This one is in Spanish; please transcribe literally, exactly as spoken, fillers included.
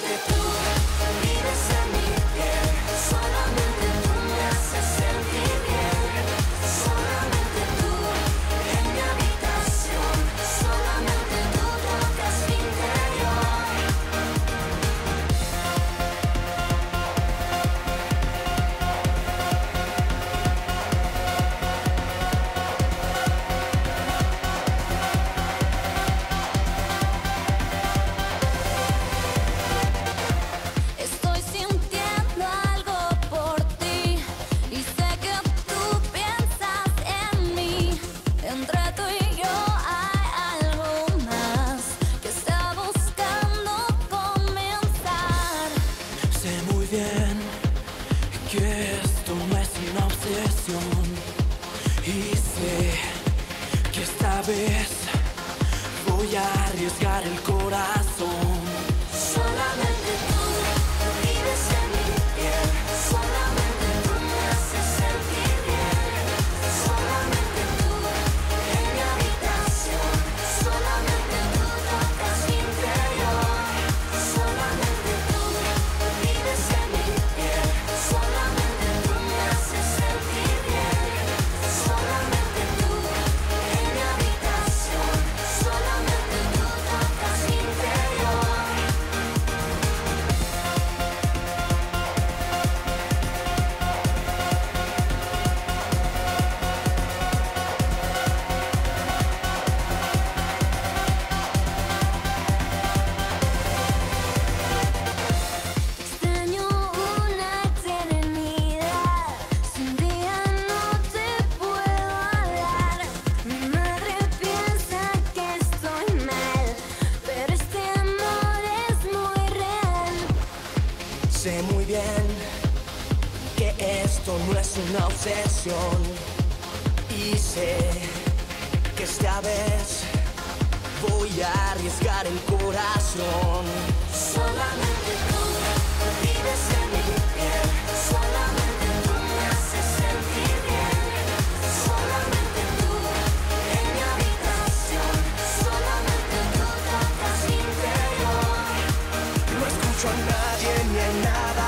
Solamente tú vives en mi piel, solamente tú me haces sentir bien, solamente tú en mi habitación, solamente tú tocas mi interior. Estoy sintiendo algo por ti y sé que tú piensas en mí. Entre tú y yo hay algo más que está buscando comenzar. Sé muy bien que esto no es una obsesión y sé que esta vez voy a arriesgar el corazón. Solamente tú vives en mi piel, solamente tú me haces sentir bien, solamente tú en mi habitación, solamente tú tocas mi interior, solamente tú vives en mi piel, solamente tú me haces sentir bien, solamente tú en mi habitación, solamente tú tocas mi interior. Extraño una eternidad, sin día no te puedo hablar. Mi madre piensa que estoy mal, pero este amor es muy real. Sé muy bien que esto no es una obsesión y sé que esta vez voy a arriesgar el corazón. Solamente tú vives en mi piel, solamente tú me haces sentir bien, solamente tú en mi habitación, solamente tú tocas mi interior. No escucho a nadie ni a nada